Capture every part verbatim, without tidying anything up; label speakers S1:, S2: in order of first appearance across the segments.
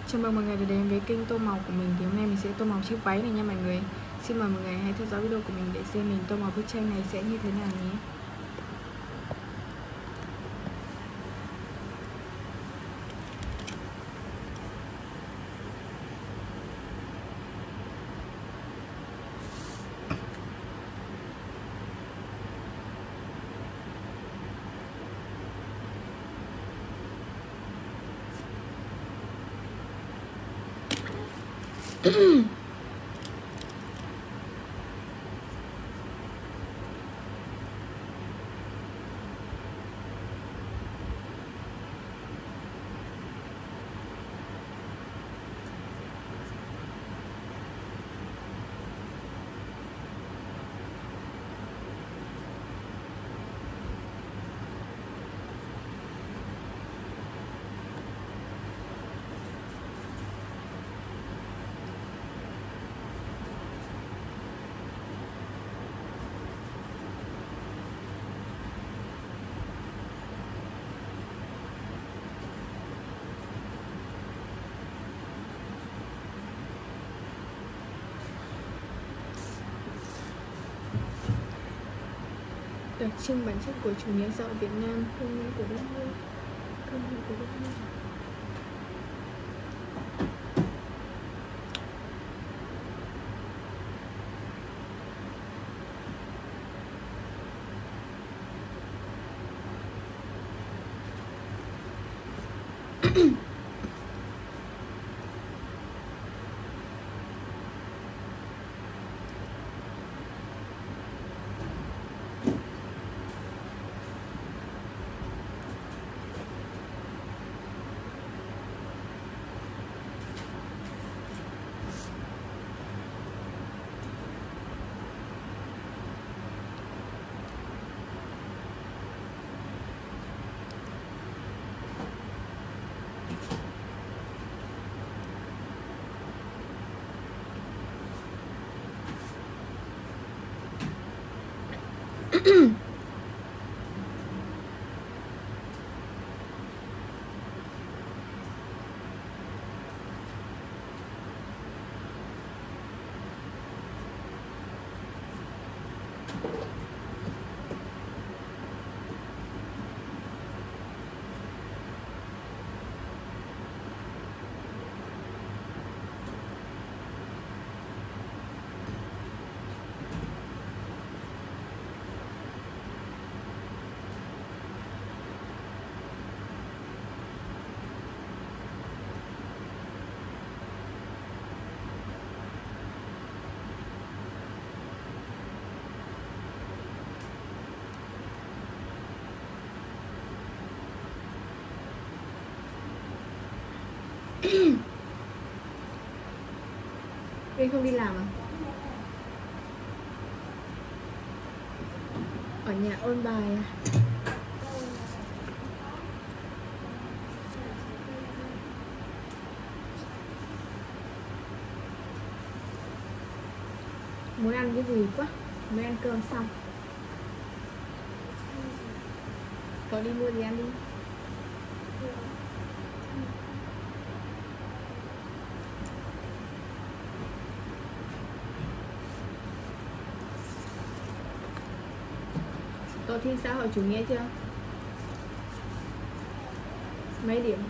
S1: Chào mừng mọi người đã đến với kênh tô màu của mình. Thì hôm nay mình sẽ tô màu chiếc váy này nha mọi người. Xin mời mọi người hãy theo dõi video của mình để xem mình tô màu bức tranh này sẽ như thế nào nhé. Đặc trưng bản chất của chủ nghĩa xã hội Việt Nam, cương lĩnh của đất nước, cương lĩnh của đất nước. Anh không đi làm à? Ở nhà ôn bài à? Muốn ăn cái gì quá? Mới ăn cơm xong. Có đi mua gì ăn đi. Có thi xã hội chủ nghĩa chưa? Mấy điểm?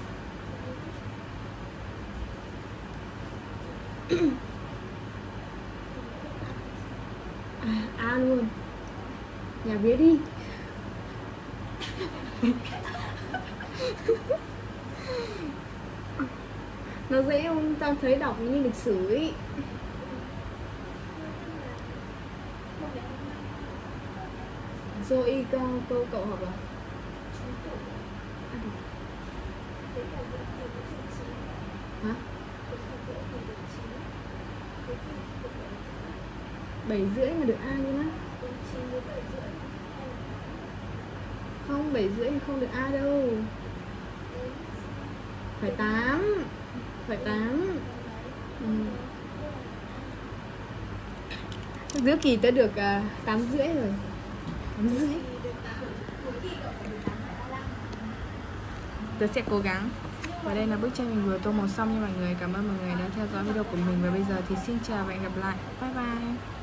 S1: À, à luôn. Nhà vía đi. Nó dễ không? Tao thấy đọc như lịch sử ấy. Rồi câu câu cậu học à? Hả? Bảy rưỡi mà được A luôn á? Không, bảy rưỡi không được A đâu. Phải tám. Phải tám. Ừ. Giữa kỳ tớ được uh, tám rưỡi rồi. Tám rưỡi. Tớ sẽ cố gắng. Và đây là bức tranh mình vừa tô màu xong nha mọi người. Cảm ơn mọi người đã theo dõi video của mình. Và bây giờ thì xin chào và hẹn gặp lại. Bye bye.